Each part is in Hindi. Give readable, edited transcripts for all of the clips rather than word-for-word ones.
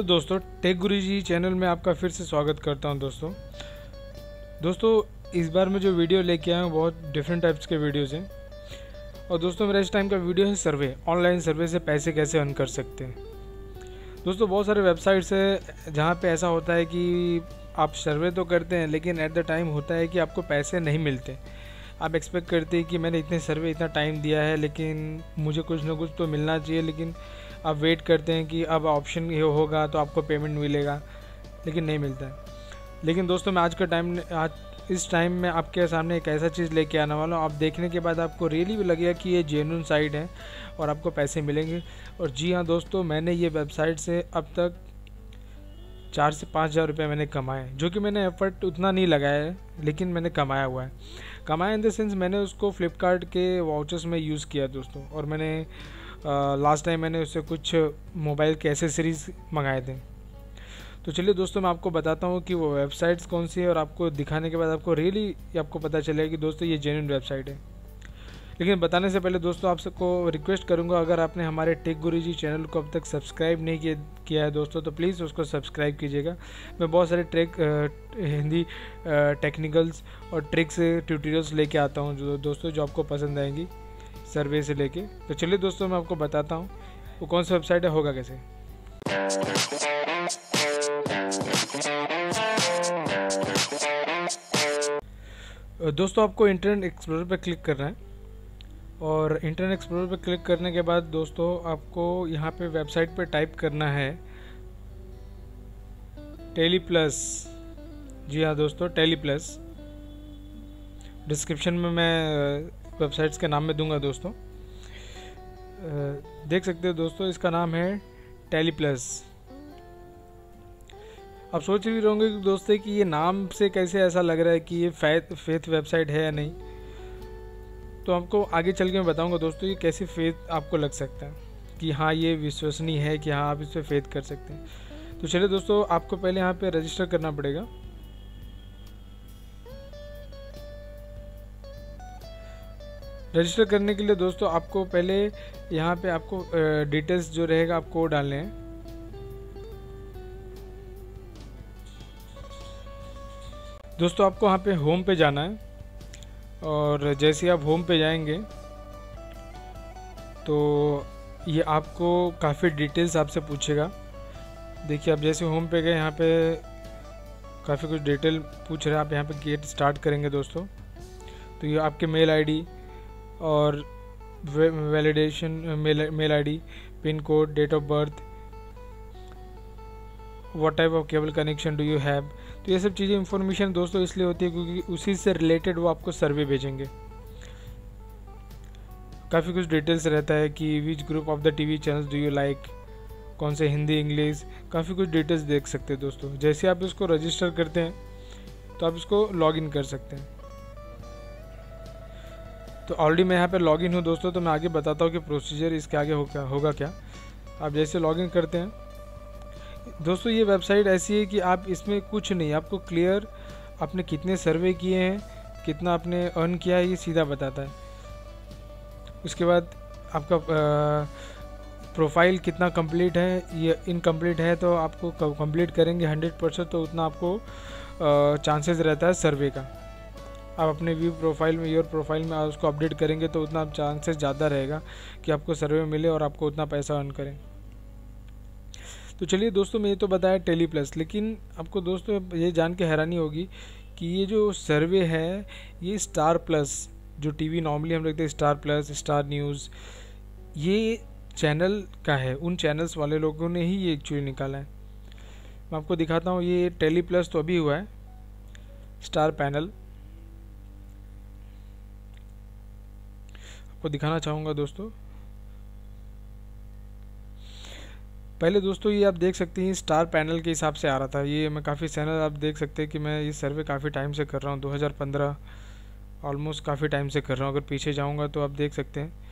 हेलो दोस्तों, टेक गुरुजी चैनल में आपका फिर से स्वागत करता हूं। दोस्तों इस बार मैं जो वीडियो लेके आया हूँ बहुत डिफरेंट टाइप्स के वीडियोज़ हैं। और दोस्तों मेरा इस टाइम का वीडियो है सर्वे, ऑनलाइन सर्वे से पैसे कैसे अर्न कर सकते हैं। दोस्तों बहुत सारे वेबसाइट्स है जहाँ पे ऐसा होता है कि आप सर्वे तो करते हैं लेकिन एट द टाइम होता है कि आपको पैसे नहीं मिलते। आप एक्सपेक्ट करते हैं कि मैंने इतने सर्वे इतना टाइम दिया है लेकिन मुझे कुछ ना कुछ तो मिलना चाहिए, लेकिन आप वेट करते हैं कि अब ऑप्शन ये होगा तो आपको पेमेंट मिलेगा, लेकिन नहीं मिलता है। लेकिन दोस्तों मैं आज इस टाइम में आपके सामने एक ऐसा चीज़ लेके आने वाला हूँ, आप देखने के बाद आपको रियली भी लगेगा कि ये जेन्युइन साइट है और आपको पैसे मिलेंगे। और जी हाँ दोस्तों, मैंने ये वेबसाइट से अब तक 4 से 5 हज़ार रुपये मैंने कमाए, जो कि मैंने एफर्ट उतना नहीं लगाया है लेकिन मैंने कमाया हुआ है। कमाया इन द सेंस मैंने उसको फ्लिपकार्ट के वाउचर्स में यूज़ किया दोस्तों, और मैंने लास्ट टाइम मैंने उससे कुछ मोबाइल के एसेसरीज़ मंगाए थे। तो चलिए दोस्तों मैं आपको बताता हूँ कि वो वेबसाइट्स कौन सी है, और आपको दिखाने के बाद आपको रियली आपको पता चलेगा कि दोस्तों ये जेन्युइन वेबसाइट है। लेकिन बताने से पहले दोस्तों आप सबको रिक्वेस्ट करूंगा, अगर आपने हमारे टेक गुरुजी चैनल को अब तक सब्सक्राइब नहीं किया है दोस्तों तो प्लीज़ उसको सब्सक्राइब कीजिएगा। मैं बहुत सारे हिंदी टेक्निकल्स और ट्रिक्स ट्यूटोरियल्स लेके आता हूँ जो दोस्तों जो आपको पसंद आएंगी सर्वे से लेके। तो चलिए दोस्तों मैं आपको बताता हूँ वो कौन सा वेबसाइट है, होगा कैसे। दोस्तों आपको इंटरनेट एक्सप्लोरर पर क्लिक करना है, और इंटरनेट एक्सप्लोरर पर क्लिक करने के बाद दोस्तों आपको यहाँ पे वेबसाइट पे टाइप करना है टेली प्लस। जी हाँ दोस्तों, टेली प्लस। डिस्क्रिप्शन में मैं वेबसाइट्स के नाम में दूंगा दोस्तों, देख सकते हो दोस्तों इसका नाम है टेली प्लस। आप सोच भी रहोगे कि दोस्तों कि ये नाम से कैसे ऐसा लग रहा है कि ये फेथ वेबसाइट है या नहीं। तो आपको आगे चल के मैं बताऊंगा दोस्तों ये कैसे फेथ आपको लग सकता है कि हाँ ये विश्वसनीय है, कि हाँ आप इस पर फेथ कर सकते हैं। तो चलिए दोस्तों आपको पहले यहाँ पे रजिस्टर करना पड़ेगा। रजिस्टर करने के लिए दोस्तों आपको पहले यहाँ पे आपको डिटेल्स जो रहेगा आपको डालने हैं। दोस्तों आपको यहाँ पे होम पे जाना है, और जैसे आप होम पे जाएंगे तो ये आपको काफ़ी डिटेल्स आपसे पूछेगा। देखिए आप जैसे होम पे गए यहाँ पे काफ़ी कुछ डिटेल पूछ रहे हैं। आप यहाँ पे गेट स्टार्ट करेंगे दोस्तों तो ये आपके मेल आईडी और validation mail ID, pin code, date of birth, what type of cable connection do you have. तो ये सब चीज़ें इंफॉर्मेशन दोस्तों इसलिए होती है क्योंकि उसी से रिलेटेड वो आपको सर्वे भेजेंगे। काफ़ी कुछ डिटेल्स रहता है कि which group of the TV channels do you like, कौन से हिंदी इंग्लिश, काफ़ी कुछ डिटेल्स देख सकते हैं दोस्तों। जैसे आप इसको रजिस्टर करते हैं तो आप इसको लॉग इन कर सकते हैं। तो ऑलरेडी मैं यहाँ पे लॉग इन हूँ दोस्तों, तो मैं आगे बताता हूँ कि प्रोसीजर इसके आगे होगा क्या। आप जैसे लॉग इन करते हैं दोस्तों, ये वेबसाइट ऐसी है कि आप इसमें कुछ नहीं, आपको क्लियर आपने कितने सर्वे किए हैं, कितना आपने अर्न किया है, ये सीधा बताता है। उसके बाद आपका प्रोफाइल कितना कंप्लीट है, ये इनकम्प्लीट है तो आपको कंप्लीट करेंगे 100% तो उतना आपको चांसेस रहता है सर्वे का। आप अपने व्यू प्रोफाइल में, योर प्रोफाइल में उसको अपडेट करेंगे तो उतना चांसेस ज़्यादा रहेगा कि आपको सर्वे मिले और आपको उतना पैसा अर्न करें। तो चलिए दोस्तों मैं ये तो बताया टेली प्लस, लेकिन आपको दोस्तों ये जान के हैरानी होगी कि ये जो सर्वे है ये स्टार प्लस, जो टीवी नॉर्मली हम देखते हैं स्टार प्लस, स्टार न्यूज़, ये चैनल का है। उन चैनल्स वाले लोगों ने ही ये एक्चुअली निकाला है। मैं आपको दिखाता हूँ। ये टेली प्लस तो अभी हुआ है, स्टार पैनल आपको दिखाना चाहूँगा दोस्तों। पहले दोस्तों ये आप देख सकते हैं स्टार पैनल के हिसाब से आ रहा था। ये मैं काफ़ी चैनल आप देख सकते हैं कि मैं ये सर्वे काफ़ी टाइम से कर रहा हूँ, 2015 ऑलमोस्ट काफ़ी टाइम से कर रहा हूँ। अगर पीछे जाऊँगा तो आप देख सकते हैं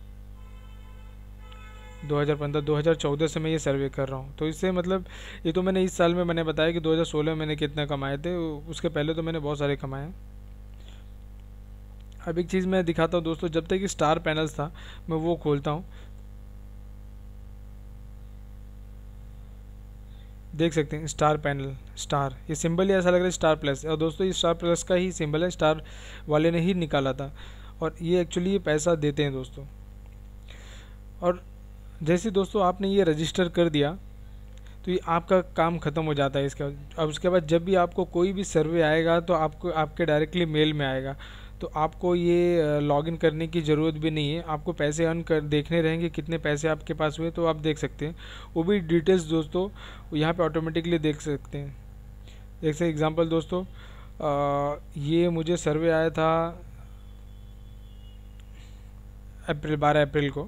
2014 से मैं ये सर्वे कर रहा हूँ। तो इससे मतलब ये तो मैंने इस साल में मैंने बताया कि 2016 में मैंने कितने कमाए थे, उसके पहले तो मैंने बहुत सारे कमाए हैं। अब एक चीज़ मैं दिखाता हूँ दोस्तों, जब तक स्टार पैनल्स था मैं वो खोलता हूँ। देख सकते हैं स्टार पैनल, स्टार, ये सिंबल ही ऐसा लग रहा है स्टार प्लस, और दोस्तों ये स्टार प्लस का ही सिंबल है, स्टार वाले ने ही निकाला था, और ये एक्चुअली ये पैसा देते हैं दोस्तों। और जैसे दोस्तों आपने ये रजिस्टर कर दिया तो ये आपका काम ख़त्म हो जाता है इसका। अब उसके बाद जब भी आपको कोई भी सर्वे आएगा तो आपको आपके डायरेक्टली मेल में आएगा, तो आपको ये लॉगिन करने की ज़रूरत भी नहीं है। आपको पैसे अर्न कर देखने रहेंगे कितने पैसे आपके पास हुए, तो आप देख सकते हैं वो भी डिटेल्स दोस्तों यहाँ पे ऑटोमेटिकली देख सकते हैं। जैसे एग्जांपल दोस्तों ये मुझे सर्वे आया था अप्रैल 12 अप्रैल को।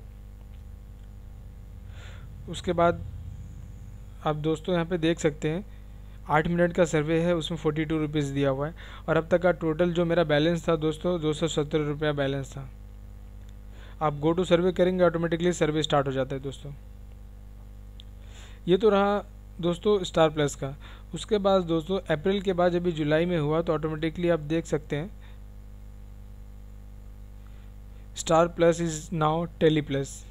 उसके बाद आप दोस्तों यहाँ पे देख सकते हैं 8 मिनट का सर्वे है, उसमें 42 रुपीज़ दिया हुआ है, और अब तक का टोटल जो मेरा बैलेंस था दोस्तों 217 रुपया बैलेंस था। आप गो टू सर्वे करेंगे ऑटोमेटिकली सर्वे स्टार्ट हो जाता है दोस्तों। ये तो रहा दोस्तों स्टार प्लस का। उसके बाद दोस्तों अप्रैल के बाद जब जुलाई में हुआ तो ऑटोमेटिकली आप देख सकते हैं Star Plus is now Tele Plus.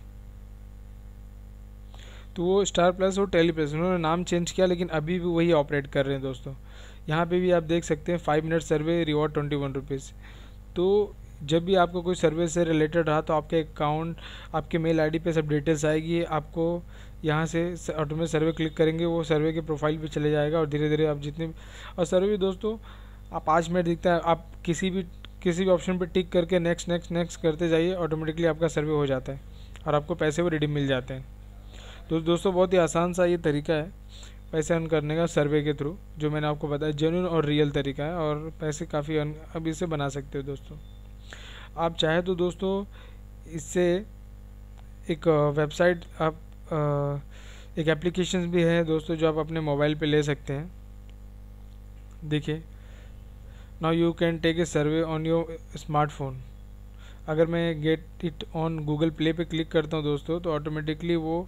तो वो स्टार प्लस और टेली प्लस उन्होंने नाम चेंज किया, लेकिन अभी भी वही ऑपरेट कर रहे हैं दोस्तों। यहाँ पे भी आप देख सकते हैं 5 मिनट सर्वे रिवॉर्ड 21 रुपीज़। तो जब भी आपको कोई सर्वे से रिलेटेड रहा तो आपके अकाउंट, आपके मेल आईडी पे सब डिटेल्स आएगी, आपको यहाँ से ऑटोमेटिक सर्वे क्लिक करेंगे, वो सर्वे के प्रोफाइल पे चले जाएगा, और धीरे धीरे आप जितने और सर्वे दोस्तों आप 5 मिनट दिखता है, आप किसी भी ऑप्शन पर टिक करके नेक्स्ट नेक्स्ट नेक्स्ट करते जाइए, ऑटोमेटिकली आपका सर्वे हो जाता है और आपको पैसे वो रिडीम मिल जाते हैं। तो दोस्तों बहुत ही आसान सा ये तरीका है पैसे अर्न करने का सर्वे के थ्रू, जो मैंने आपको बताया जेन्युइन और रियल तरीका है, और पैसे काफ़ी अर्न अब इससे बना सकते हो दोस्तों। आप चाहे तो दोस्तों इससे एक वेबसाइट आप एक एप्लीकेशन भी है दोस्तों जो आप अपने मोबाइल पे ले सकते हैं। देखिए now you can take a survey on your smartphone. अगर मैं get it on Google Play पे क्लिक करता हूँ दोस्तों तो ऑटोमेटिकली वो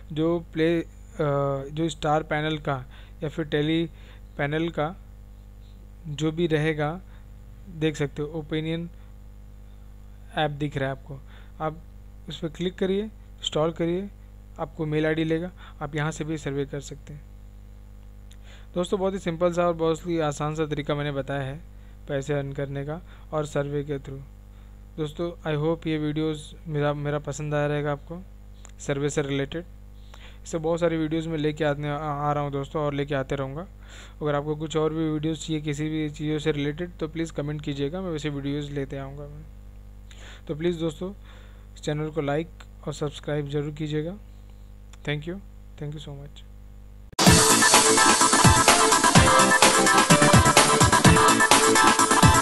जो स्टार पैनल का या फिर टेली पैनल का जो भी रहेगा देख सकते हो, ओपिनियन ऐप दिख रहा है आपको, आप उस पर क्लिक करिए, इंस्टॉल करिए, आपको मेल आईडी लेगा, आप यहाँ से भी सर्वे कर सकते हैं। दोस्तों बहुत ही सिंपल सा और बहुत ही आसान सा तरीका मैंने बताया है पैसे अर्न करने का और सर्वे के थ्रू। दोस्तों आई होप ये वीडियोस मेरा पसंद आया रहेगा आपको सर्वे से रिलेटेड। इससे बहुत सारी वीडियोस मैं लेके आ रहा हूँ दोस्तों, और लेके आते रहूँगा। अगर आपको कुछ और भी वीडियोस चाहिए किसी भी चीज़ों से रिलेटेड तो प्लीज़ कमेंट कीजिएगा, मैं वैसे वीडियोस लेते आऊँगा मैं। तो प्लीज़ दोस्तों इस चैनल को लाइक और सब्सक्राइब ज़रूर कीजिएगा। Thank you so much.